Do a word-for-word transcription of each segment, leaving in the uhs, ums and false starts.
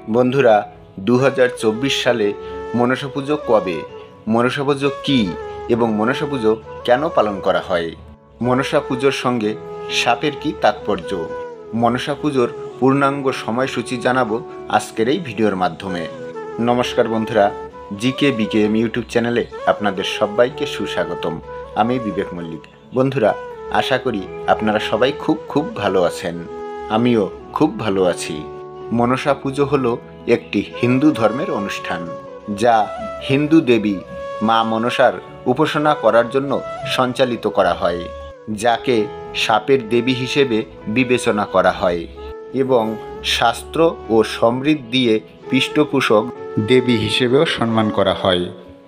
বন্ধুরা, দু হাজার চব্বিশ সালে মনসা পুজো কবে, মনসা পুজো কী এবং মনসা পুজো কেন পালন করা হয়, মনসা পুজোর সঙ্গে সাপের কী তাৎপর্য, মনসা পুজোর পূর্ণাঙ্গ সময়সূচি জানাবো আজকের এই ভিডিওর মাধ্যমে। নমস্কার বন্ধুরা, জিকে বিকেএম ইউটিউব চ্যানেলে আপনাদের সবাইকে সুস্বাগতম। আমি বিবেক মল্লিক। বন্ধুরা, আশা করি আপনারা সবাই খুব খুব ভালো আছেন। আমিও খুব ভালো আছি। মনসা পুজো হলো একটি হিন্দু ধর্মের অনুষ্ঠান, যা হিন্দু দেবী মা মনসার উপাসনা করার জন্য সঞ্চালিত করা হয়, যাকে সাপের দেবী হিসেবে বিবেচনা করা হয় এবং শাস্ত্র ও সমৃদ্ধি দিয়ে পৃষ্ঠপোষক দেবী হিসেবেও সম্মান করা হয়।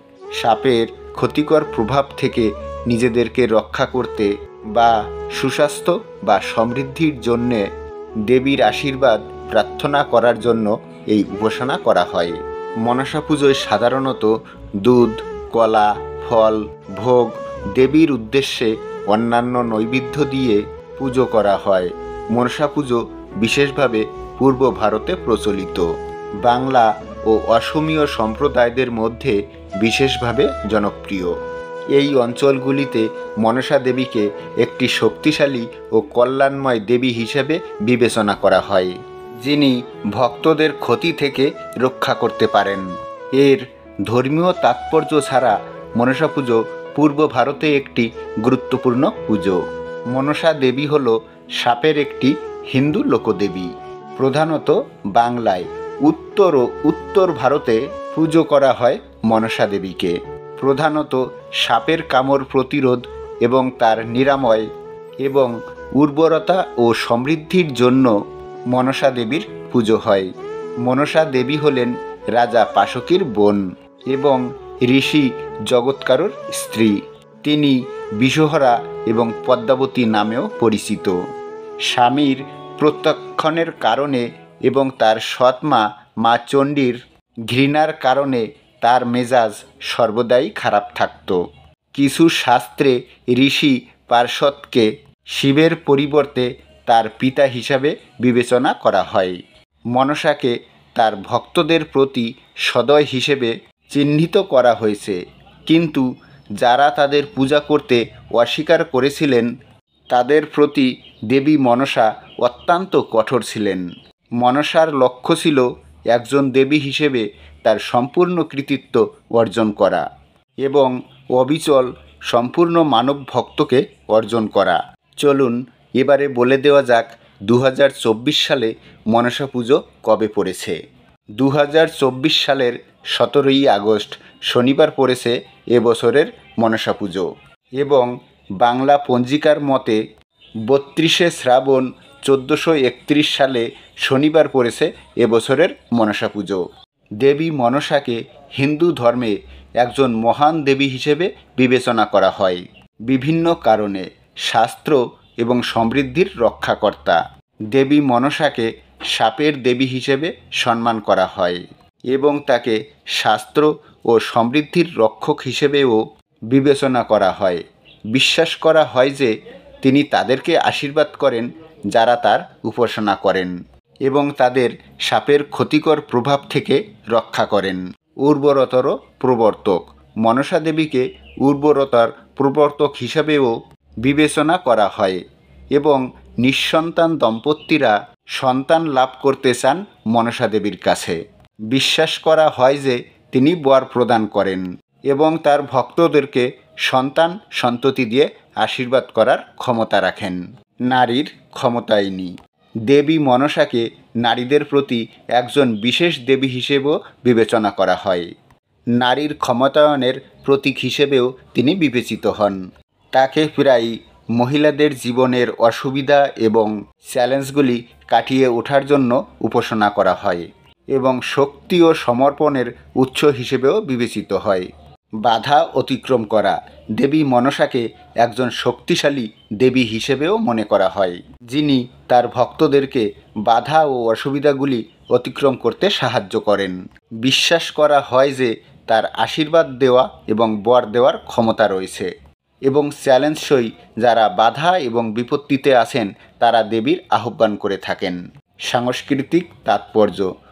সাপের ক্ষতিকর প্রভাব থেকে নিজেদেরকে রক্ষা করতে বা সুস্বাস্থ্য বা সমৃদ্ধির জন্যে দেবীর আশীর্বাদ প্রার্থনা করার জন্য এই উপাসনা করা হয়। মনসা পুজোয় সাধারণত দুধ, কলা, ফল, ভোগ দেবীর উদ্দেশ্যে অন্যান্য নৈবেদ্য দিয়ে পুজো করা হয়। মনসা পুজো বিশেষভাবে পূর্ব ভারতে প্রচলিত, বাংলা ও অসমীয় সম্প্রদায়দের মধ্যে বিশেষভাবে জনপ্রিয়। এই অঞ্চলগুলিতে মনসা দেবীকে একটি শক্তিশালী ও কল্যাণময় দেবী হিসেবে বিবেচনা করা হয়, যিনি ভক্তদের ক্ষতি থেকে রক্ষা করতে পারেন। এর ধর্মীয় তাৎপর্য ছাড়া মনসা পুজো পূর্ব ভারতে একটি গুরুত্বপূর্ণ পুজো। মনসা দেবী হল সাপের একটি হিন্দু লোকদেবী। প্রধানত বাংলায়, উত্তর ও উত্তর ভারতে পুজো করা হয় মনসা দেবীকে। প্রধানত সাপের কামড় প্রতিরোধ এবং তার নিরাময় এবং উর্বরতা ও সমৃদ্ধির জন্য মনসা দেবীর পুজো হয়। মনসা দেবী হলেন রাজা পাশকির বোন এবং ঋষি জগৎকারুর স্ত্রী। তিনি বিষহরা এবং পদ্মাবতী নামেও পরিচিত। স্বামীর প্রত্যাখ্যানের কারণে এবং তার সৎমা মা চণ্ডীর ঘৃণার কারণে তার মেজাজ সর্বদাই খারাপ থাকত। কিছু শাস্ত্রে ঋষি পার্শ্বদকে শিবের পরিবর্তে তার পিতা হিসাবে বিবেচনা করা হয়। মনসাকে তার ভক্তদের প্রতি সদয় হিসেবে চিহ্নিত করা হয়েছে, কিন্তু যারা তাদের পূজা করতে অস্বীকার করেছিলেন তাদের প্রতি দেবী মনসা অত্যন্ত কঠোর ছিলেন। মনসার লক্ষ্য ছিল একজন দেবী হিসেবে তার সম্পূর্ণ কৃতিত্ব অর্জন করা এবং অবিচল সম্পূর্ণ মানব ভক্তকে অর্জন করা। চলুন এবারে বলে দেওয়া যাক দু হাজার চব্বিশ সালে মনসা পুজো কবে পড়েছে। দু হাজার চব্বিশ সালের সতেরোই আগস্ট শনিবার পড়েছে এবছরের মনসা পুজো এবং বাংলা পঞ্জিকার মতে বত্রিশে শ্রাবণ চোদ্দোশো একত্রিশ সালে শনিবার পড়েছে এবছরের মনসা পুজো। দেবী মনসাকে হিন্দু ধর্মে একজন মহান দেবী হিসেবে বিবেচনা করা হয় বিভিন্ন কারণে। শাস্ত্র এবং সমৃদ্ধির রক্ষাকর্তা দেবী মনসাকে সাপের দেবী হিসেবে সম্মান করা হয় এবং তাকে শাস্ত্র ও সমৃদ্ধির রক্ষক হিসেবেও বিবেচনা করা হয়। বিশ্বাস করা হয় যে তিনি তাদেরকে আশীর্বাদ করেন যারা তার উপাসনা করেন এবং তাদের সাপের ক্ষতিকর প্রভাব থেকে রক্ষা করেন। উর্বরতার প্রবর্তক মনসা দেবীকে উর্বরতার প্রবর্তক হিসাবেও বিবেচনা করা হয় এবং নিঃসন্তান দম্পতিরা সন্তান লাভ করতে চান মনসা দেবীর কাছে। বিশ্বাস করা হয় যে তিনি বর প্রদান করেন এবং তার ভক্তদেরকে সন্তান সন্ততি দিয়ে আশীর্বাদ করার ক্ষমতা রাখেন। নারীর ক্ষমতায়নী দেবী মনসাকে নারীদের প্রতি একজন বিশেষ দেবী হিসেবেও বিবেচনা করা হয়। নারীর ক্ষমতায়নের প্রতীক হিসেবেও তিনি বিবেচিত হন। তাকে প্রায় মহিলাদের জীবনের অসুবিধা এবং চ্যালেঞ্জগুলি কাটিয়ে ওঠার জন্য উপাসনা করা হয় এবং শক্তি ও সমর্পণের উৎস হিসেবেও বিবেচিত হয়। বাধা অতিক্রম করা দেবী মনসাকে একজন শক্তিশালী দেবী হিসেবেও মনে করা হয়, যিনি তার ভক্তদেরকে বাধা ও অসুবিধাগুলি অতিক্রম করতে সাহায্য করেন। বিশ্বাস করা হয় যে তার আশীর্বাদ দেওয়া এবং বর দেওয়ার ক্ষমতা রয়েছে এবং চ্যালেঞ্জসই যারা বাধা এবং বিপত্তিতে আছেন তারা দেবীর আহ্বান করে থাকেন। সাংস্কৃতিক তাৎপর্য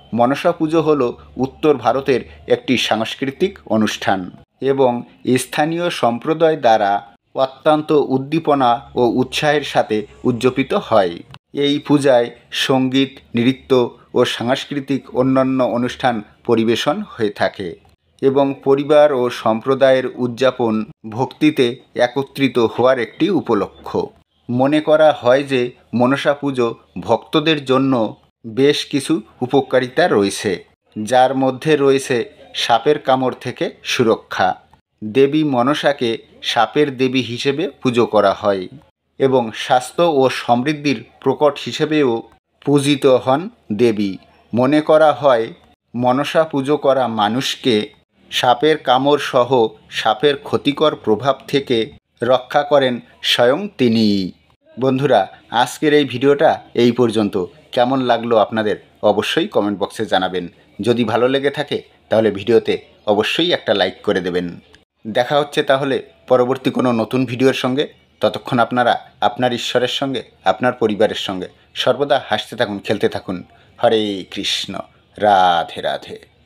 মনসা পুজো হল উত্তর ভারতের একটি সাংস্কৃতিক অনুষ্ঠান এবং স্থানীয় সম্প্রদায় দ্বারা অত্যন্ত উদ্দীপনা ও উৎসাহের সাথে উদযাপিত হয়। এই পূজায় সঙ্গীত, নৃত্য ও সাংস্কৃতিক অন্যান্য অনুষ্ঠান পরিবেশন হয়ে থাকে এবং পরিবার ও সম্প্রদায়ের উদযাপন ভক্তিতে একত্রিত হওয়ার একটি উপলক্ষ। মনে করা হয় যে মনসা পুজো ভক্তদের জন্য বেশ কিছু উপকারিতা রয়েছে, যার মধ্যে রয়েছে সাপের কামড় থেকে সুরক্ষা। দেবী মনসাকে সাপের দেবী হিসেবে পুজো করা হয় এবং স্বাস্থ্য ও সমৃদ্ধির প্রকট হিসেবেও পূজিত হন দেবী। মনে করা হয় মনসা পুজো করা মানুষকে সাপের কামড় সহ সাপের ক্ষতিকর প্রভাব থেকে রক্ষা করেন স্বয়ং তিনিই। বন্ধুরা, আজকের এই ভিডিওটা এই পর্যন্ত। কেমন লাগলো আপনাদের অবশ্যই কমেন্ট বক্সে জানাবেন। যদি ভালো লেগে থাকে তাহলে ভিডিওতে অবশ্যই একটা লাইক করে দেবেন। দেখা হচ্ছে তাহলে পরবর্তী কোনো নতুন ভিডিওর সঙ্গে। ততক্ষণ আপনারা আপনার ঈশ্বরের সঙ্গে, আপনার পরিবারের সঙ্গে সর্বদা হাসতে থাকুন, খেলতে থাকুন। হরে কৃষ্ণ, রাধে রাধে।